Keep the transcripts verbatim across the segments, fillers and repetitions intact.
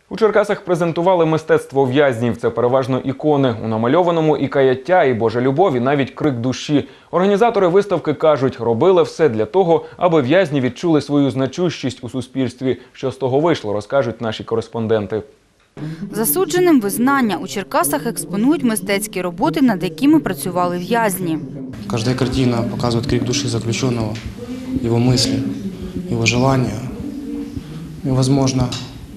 У Черкасах презентували мистецтво в'язнів. Це переважно ікони. У намальованому і каяття, і Божа любов, і навіть крик душі. Організатори виставки кажуть, робили все для того, аби в'язні відчули свою значущість у суспільстві. Що з того вийшло, розкажуть наші кореспонденти. Засудженим визнання. У Черкасах експонують мистецькі роботи, над якими працювали в'язні. Кожна картина показує крик душі заключеного, його мислі, його желання. І, можливо,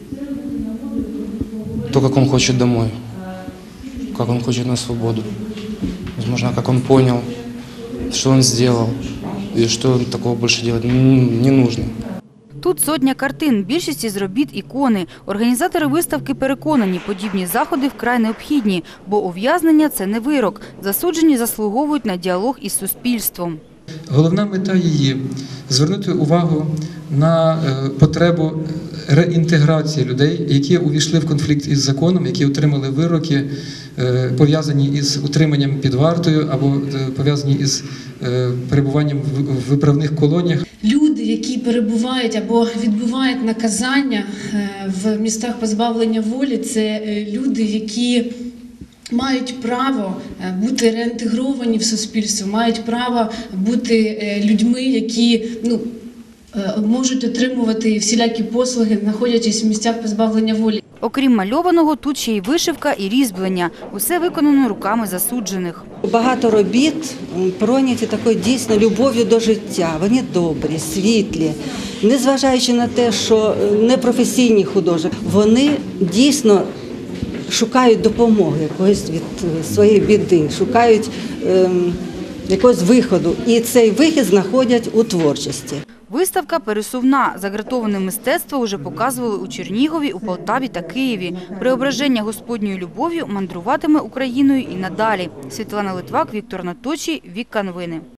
то, как он хочет домой, как он хочет на свободу. Возможно, как он понял, что он сделал, и что такого больше делать не нужно. Тут сотня картин, більшість із робіт – ікони. Організатори виставки переконані, подібні заходи вкрай необхідні, бо ув'язнення – це не вирок. Засуджені заслуговують на діалог із суспільством. Головна мета її – звернути увагу на потребу реінтеграції людей, які увійшли в конфлікт із законом, які отримали вироки, пов'язані із утриманням під вартою або пов'язані із перебуванням в виправних колоніях. Люди, які перебувають або відбувають наказання в містах позбавлення волі, це люди, які мають право бути реінтегровані в суспільство, мають право бути людьми, які ну, можуть отримувати всілякі послуги, знаходячись в місцях позбавлення волі. Окрім мальованого, тут ще й вишивка і різьблення. Усе виконано руками засуджених. Багато робіт пройняті такою дійсно любов'ю до життя. Вони добрі, світлі. Незважаючи на те, що непрофесійні художники, вони дійсно шукають допомоги якоїсь від своєї біди, шукають ем, якогось виходу. І цей вихід знаходять у творчості. Виставка пересувна. Загратоване мистецтво вже показували у Чернігові, у Полтаві та Києві. Преображення Господньою любов'ю мандруватиме Україною і надалі. Світлана Литвак, Віктор Наточій, Вікка Новини.